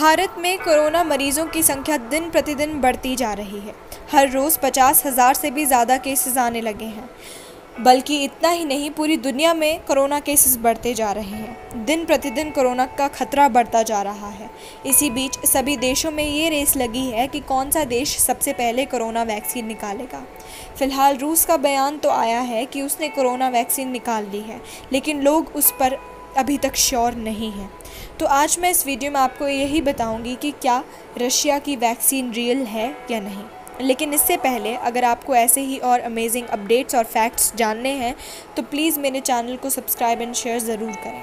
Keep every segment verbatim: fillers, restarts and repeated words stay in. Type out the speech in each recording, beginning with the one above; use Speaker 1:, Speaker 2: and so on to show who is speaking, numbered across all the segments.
Speaker 1: भारत में कोरोना मरीजों की संख्या दिन प्रतिदिन बढ़ती जा रही है। हर रोज़ पचास हज़ार से भी ज़्यादा केसेस आने लगे हैं। बल्कि इतना ही नहीं, पूरी दुनिया में कोरोना केसेस बढ़ते जा रहे हैं। दिन प्रतिदिन कोरोना का खतरा बढ़ता जा रहा है। इसी बीच सभी देशों में ये रेस लगी है कि कौन सा देश सबसे पहले कोरोना वैक्सीन निकालेगा। फिलहाल रूस का बयान तो आया है कि उसने कोरोना वैक्सीन निकाल ली है, लेकिन लोग उस पर अभी तक श्योर नहीं हैं। तो आज मैं इस वीडियो में आपको यही बताऊंगी कि क्या रशिया की वैक्सीन रियल है या नहीं। लेकिन इससे पहले अगर आपको ऐसे ही और अमेजिंग अपडेट्स और फैक्ट्स जानने हैं तो प्लीज़ मेरे चैनल को सब्सक्राइब एंड शेयर ज़रूर करें।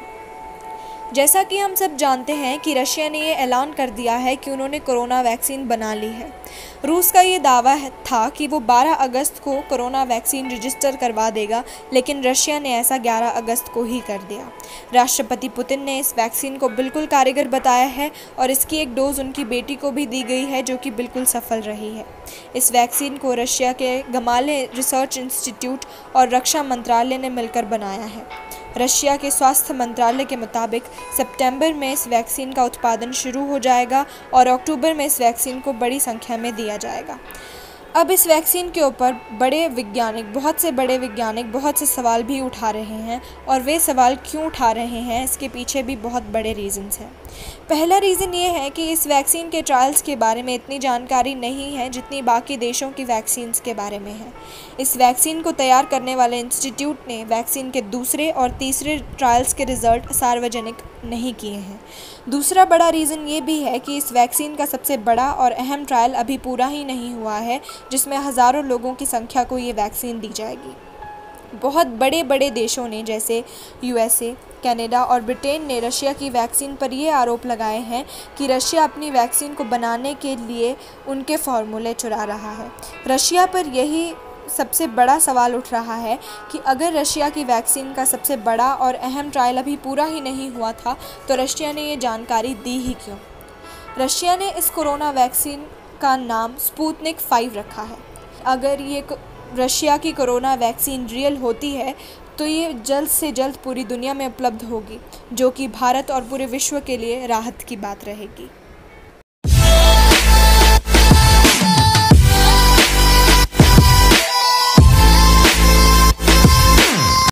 Speaker 1: जैसा कि हम सब जानते हैं कि रशिया ने ये ऐलान कर दिया है कि उन्होंने कोरोना वैक्सीन बना ली है। रूस का ये दावा था कि वो बारह अगस्त को कोरोना वैक्सीन रजिस्टर करवा देगा, लेकिन रशिया ने ऐसा ग्यारह अगस्त को ही कर दिया। राष्ट्रपति पुतिन ने इस वैक्सीन को बिल्कुल कारगर बताया है और इसकी एक डोज उनकी बेटी को भी दी गई है, जो कि बिल्कुल सफल रही है। इस वैक्सीन को रशिया के गमाले रिसर्च इंस्टीट्यूट और रक्षा मंत्रालय ने मिलकर बनाया है। रशिया के स्वास्थ्य मंत्रालय के मुताबिक सितंबर में इस वैक्सीन का उत्पादन शुरू हो जाएगा और अक्टूबर में इस वैक्सीन को बड़ी संख्या में दिया जाएगा। अब इस वैक्सीन के ऊपर बड़े वैज्ञानिक बहुत से बड़े वैज्ञानिक बहुत से सवाल भी उठा रहे हैं, और वे सवाल क्यों उठा रहे हैं इसके पीछे भी बहुत बड़े रीज़न्स हैं। पहला रीज़न ये है कि इस वैक्सीन के ट्रायल्स के बारे में इतनी जानकारी नहीं है जितनी बाकी देशों की वैक्सीन्स के बारे में है। इस वैक्सीन को तैयार करने वाले इंस्टीट्यूट ने वैक्सीन के दूसरे और तीसरे ट्रायल्स के रिजल्ट सार्वजनिक नहीं किए हैं। दूसरा बड़ा रीज़न ये भी है कि इस वैक्सीन का सबसे बड़ा और अहम ट्रायल अभी पूरा ही नहीं हुआ है, जिसमें हज़ारों लोगों की संख्या को ये वैक्सीन दी जाएगी। बहुत बड़े बड़े देशों ने जैसे यूएसए, कनाडा और ब्रिटेन ने रशिया की वैक्सीन पर ये आरोप लगाए हैं कि रशिया अपनी वैक्सीन को बनाने के लिए उनके फार्मूले चुरा रहा है। रशिया पर यही सबसे बड़ा सवाल उठ रहा है कि अगर रशिया की वैक्सीन का सबसे बड़ा और अहम ट्रायल अभी पूरा ही नहीं हुआ था तो रशिया ने ये जानकारी दी ही क्यों। रशिया ने इस कोरोना वैक्सीन का नाम स्पुतनिक फाइव रखा है। अगर ये रशिया की कोरोना वैक्सीन रियल होती है तो ये जल्द से जल्द पूरी दुनिया में उपलब्ध होगी, जो कि भारत और पूरे विश्व के लिए राहत की बात रहेगी।